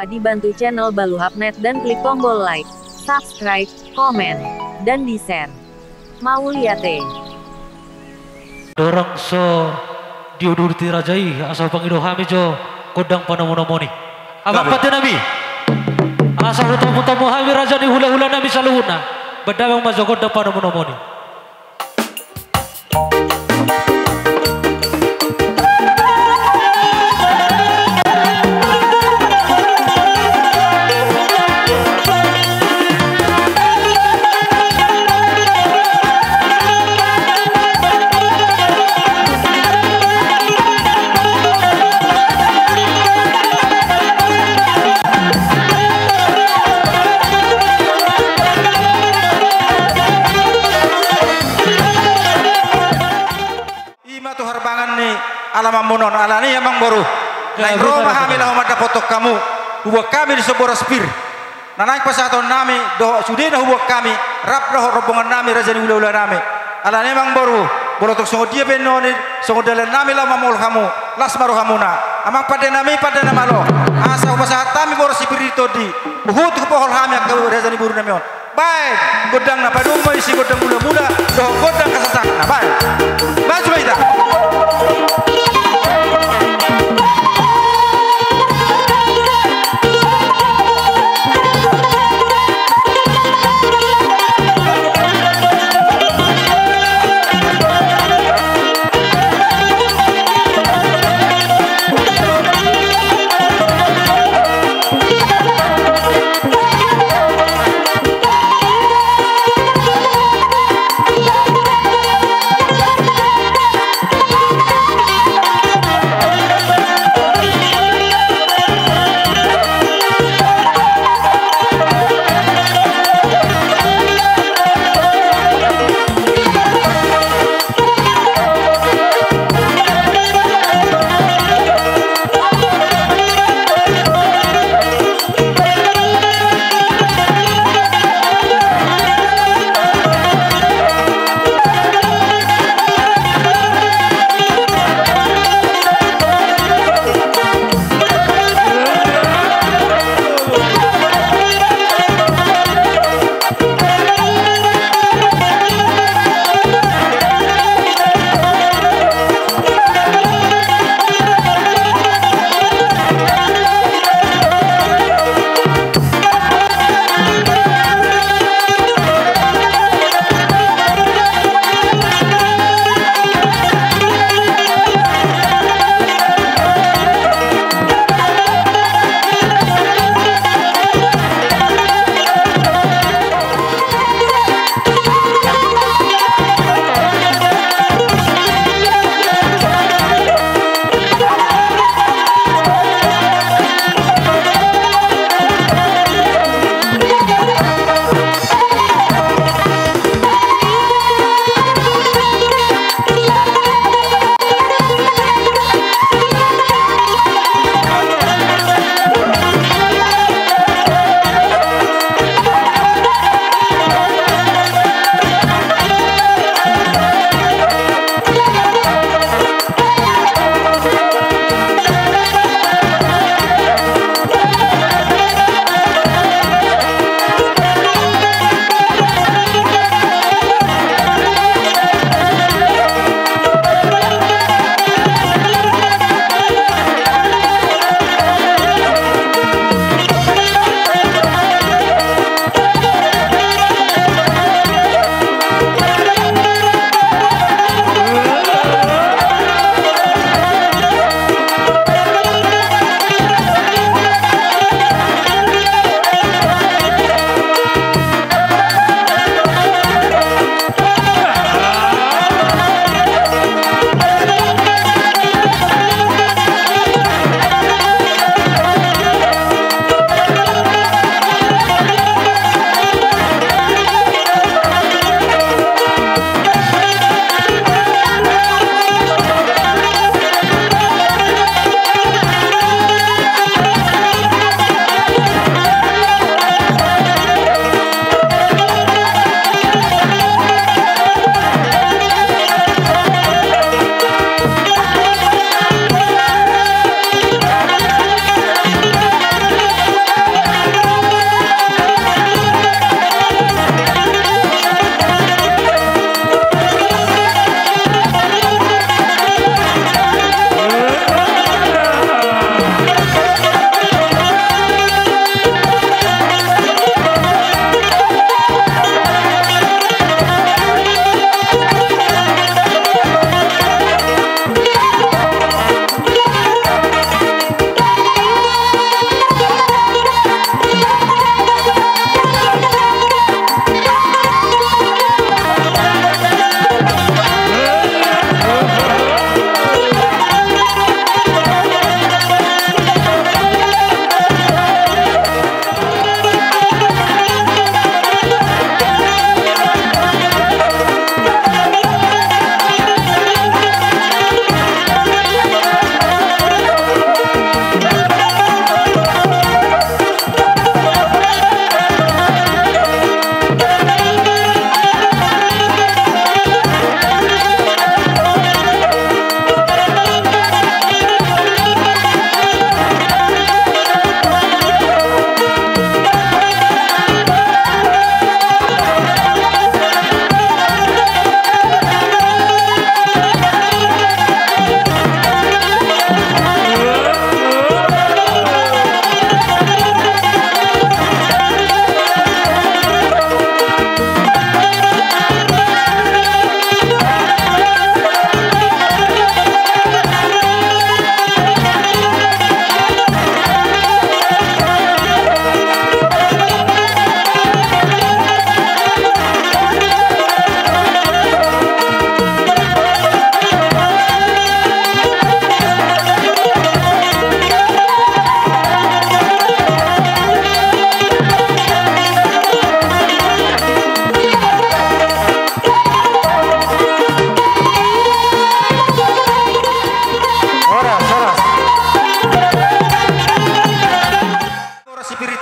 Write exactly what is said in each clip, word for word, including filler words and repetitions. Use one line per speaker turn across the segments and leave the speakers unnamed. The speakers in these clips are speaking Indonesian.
dibantu channel Baluhapnet dan klik tombol like, subscribe, komen, dan di-share. Mau lihat eh?
Dorang so diudur tirajai asal pangido kami jo kodang panamu-namoni. Abang pati nabi. Asal utamu-tamu kami raja di hula-hula nabi saluhuna. Bedawang majo kodang panamu-namoni.
Alama monon alani emang baru naik Roma hamilah umat dapotok kamu hubak kami di sebuah spir nah naik pasatun nami doh sudena hubak kami rap doh rombongan nami raja di ula-ula nami alani emang baru bolotok songo dia benoni songo dalan nami lah mamul kamu las maru hamuna amang pada nami pada nama lo asa upasahat kami baru sipir itu di buhut ke pohon kami ke raja di buru nami on baik godang napa duma isi godang muda-muda doh godang kasasak nah baik maju baita.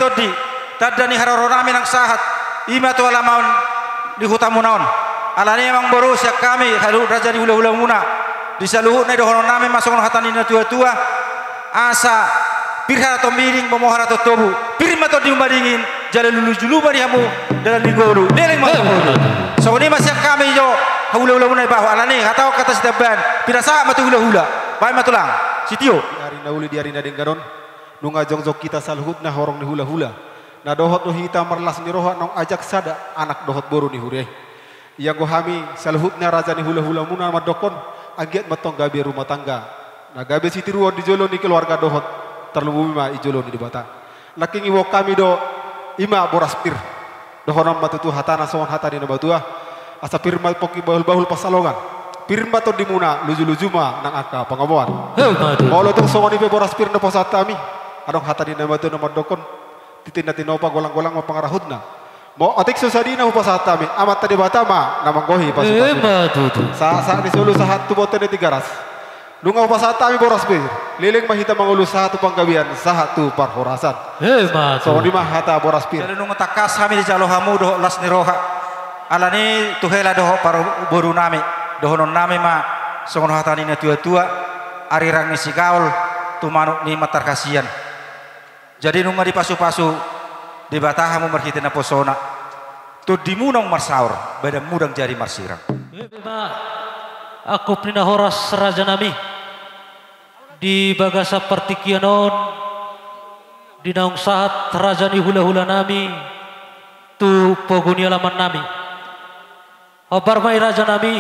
todi tadani haroro nami nang sahat ima tu alamaun di hutamunaon alani emang boru siak kami halu raja di hula-hula muna di saluhut na dohono nami masuk hatani na tua-tua asa pirhara to miring pemohara to tobu pirma to diumbadingin jalan lulu julu bari hamu dalam digolu deleng mo so ni masyak kami jo hula-hula muna bahu alani hatau kata sedaban pirasa matu hula-hula bai matulang sitio
hari nauli di hari nading garon nunga jongjok kita saluhut na horong ni hula-hula na dohot no hita marlas ni roha nong ajak sada anak dohot boru ni hure yang go hami saluhut na raja ni hula-hula muna madokon agiat matong gabe rumah tangga na gabe siti ruon di jolo ni keluarga dohot terlebih ma ijolo ni di bata laking iwo kami do ima boras pir dohonam matutu hatana soan hatani na batua asa pirma poki bahul-bahul pasalongan pirma to dimuna luju-luju ma nang aka pangamuan molo tong soan ipe boras pir na posatami adong hatani na batu na madokon titinda tinopa golang-golang ma pangarahudna mo atik susadina upasatami amat tadi batama namang gohi pasukan sa sa di sulu sahat tu boten tiga ras lunga upasatami boras bir liling mahita mangulu satu panggawian satu parhorasan so di mah hata boras bir
jadi nunga takas kami di jalo hamu doh las ni roha alani tuhela doh para boru nami dohonon nami ma songon hatani na tua-tua arirang ni sigaul tu manuk ni matar kasian jadi nunga di pasu-pasu di batahamu marhitina posona tu dimunong marsaur beda mudang jari marsirang
aku pina horas raja nami di bagasa partikianon di naung sahat raja ni hula-hula nami tu poguni alaman nami obar mai raja nami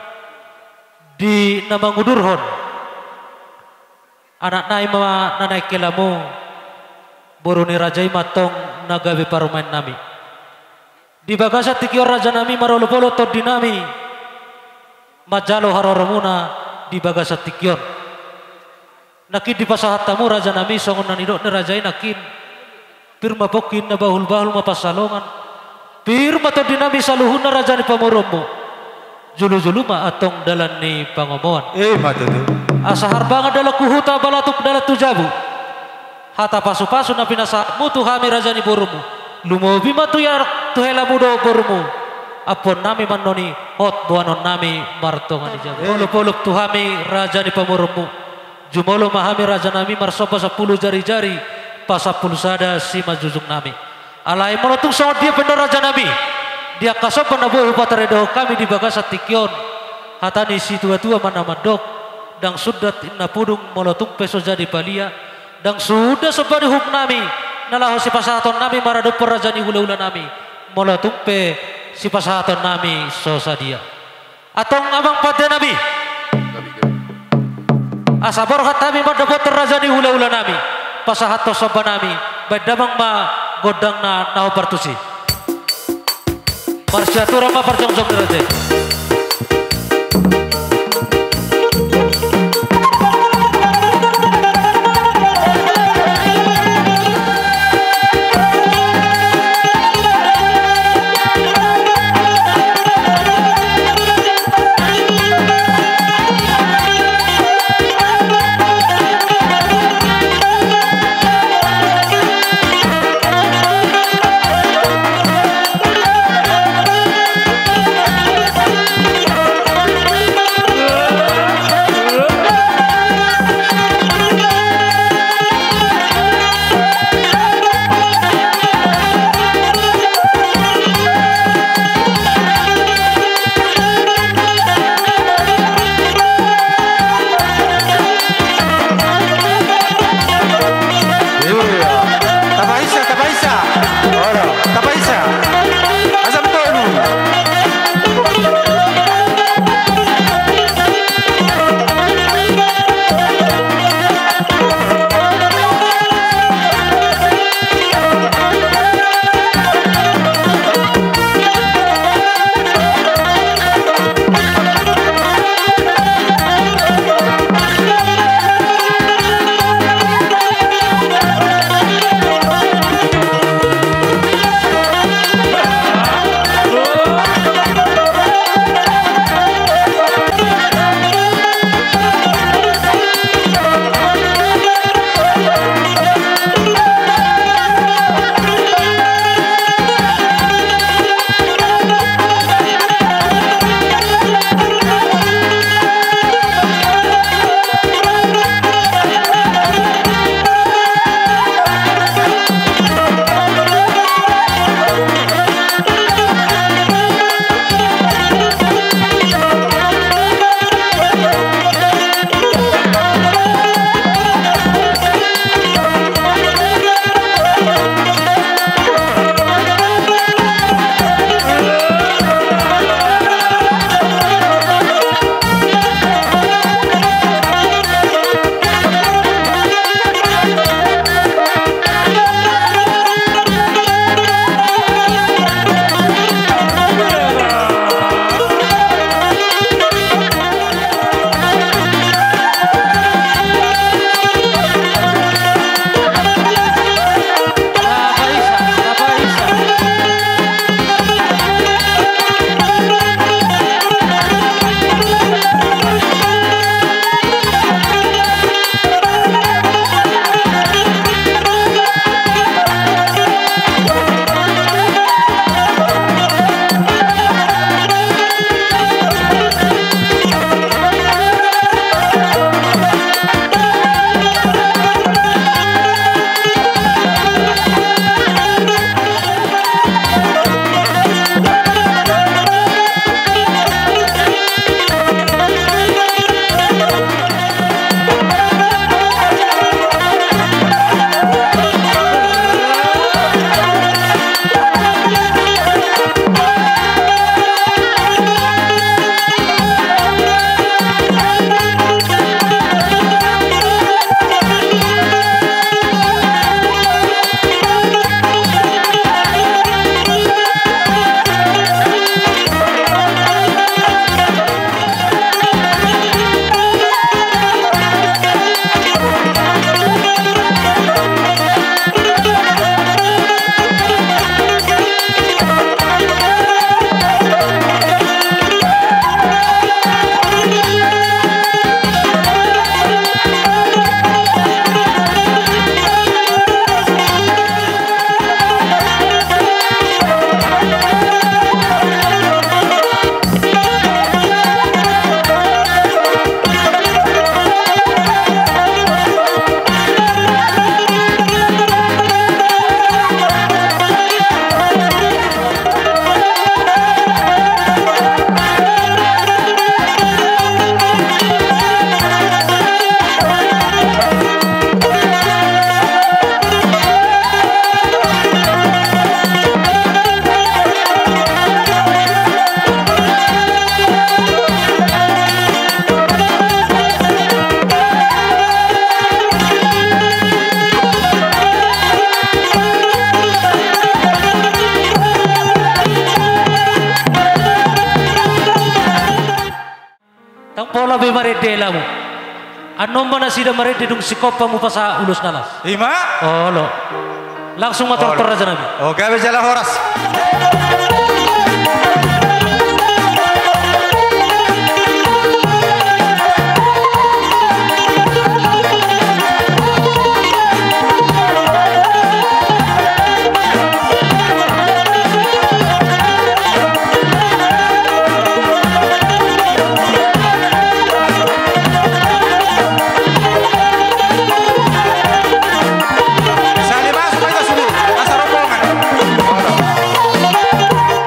di namangudurhon anak nai ma nanai kelamu boroni raja matong nagabe parumain nami di bagasa tikior raja nami marolo-polo to dinami majalo haroromuna di bagasa tikior nakin di pasahatamu raja nami songon nanido ni rajai nakin pirma bokin na bahul-bahul mapasalongan pirma to dinami saluhun na raja ni pamoromo julu-julu ma atong dalan ni pangomoan
eh matutu
asa harbanga dala kuhuta balatuk dala tujabu hata pasu-pasu na pinasa mutu hami raja ni borumu lumobi matu ya tuhela mudo borumu apon nami manoni hot buanon nami martongan di jabu poluk-poluk tuhami raja ni pamorumu jumolo mahami raja nami marsopa sepuluh jari-jari pasapuluh sada si majujung nami alai molotung sangat dia benar raja nami dia kasopan nabuh pataredo kami di bagasa tikion hatani si tua-tua mana madok dang sudat inna pudung molotung peso jadi balia dang sudah sebadi huk nami nalah si pasaton nami marado perajani hula-hula nami molotung pe si pasaton nami sosadia atong abang pada nabi asabor hatami madabot terrajani hula-hula nami pasahat to soba nami badamang ma godang na naho partusi marsyatura ma parjong-jong raja
Bye.
bela mu. Anom mana sida marede dung sikopa mu pasa ulus nalas.
Ima?
Oh lo. Langsung matur
Oh, lo.
Raja Nabi.
Oh, gawe jala horas. Sali masuk aja sudah. Asal rombongan. Oh, lo.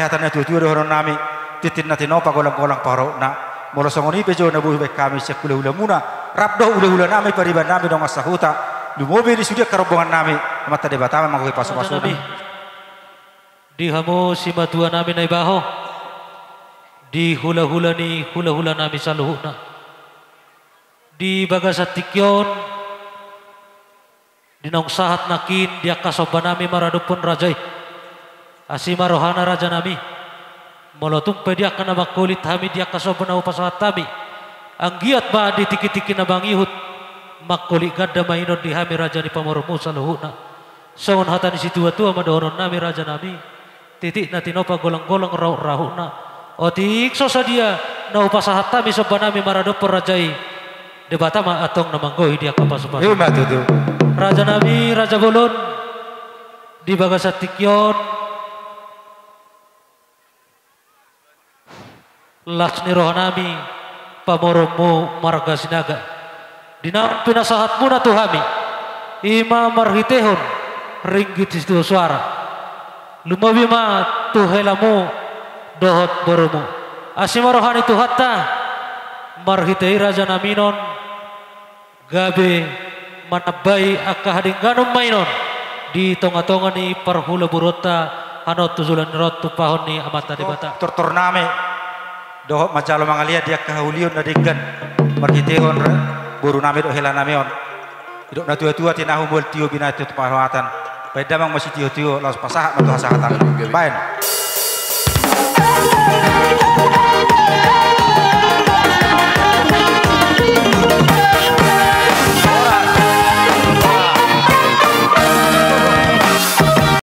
lehatan tu tu dohon nami titin nati no pagolang-golang paro na molo songoni pejo na buhi kami sekula ula muna rabdo ula ula nami pariban nami dong asahuta lu mobil di sudia karobongan nami mata de batama mangko pasu-pasu
di hamo si matua nami na ibaho di hula-hula ni hula-hula nami saluhuna di bagasatikyon di nong sahat nakin dia kasoba nami maradupun rajai asima rohana raja nami molotung pedia kana makulit hami dia kasoba na upasahat tami ang giat ba di tiki-tiki na bang ihut makulit gada mainon di hami raja ni pamoromu saluhuna songon hatan si tua-tua madonon nami raja nami titik na tinopa golang-golang rahuna o tikso sa dia na upasahat tami soba nami maradupun rajai debatama atong namanggoy dia kapasupan raja nami raja bolon di bagasatikyon laksni rohanami pamoromu marga sinaga dinam pinasahatmu na tuhami ima marhitehon ringgit situ suara lumawi ma tuhelamu dohot borumu asima rohani tuhatta marhitei raja naminon gabe manabai akahading ganum mainon di tonga-tonga ni parhula burota hanot tuzulan rot tupahon ni amata di bata
tortor name dohot majalo mangalia dia kahulion na dinggan marhitehon buru nami do hela nameon idok na tua-tua tinahu bol tio binatu tupahatan pai damang masih tio-tio laos pasahat matu hasahatan bain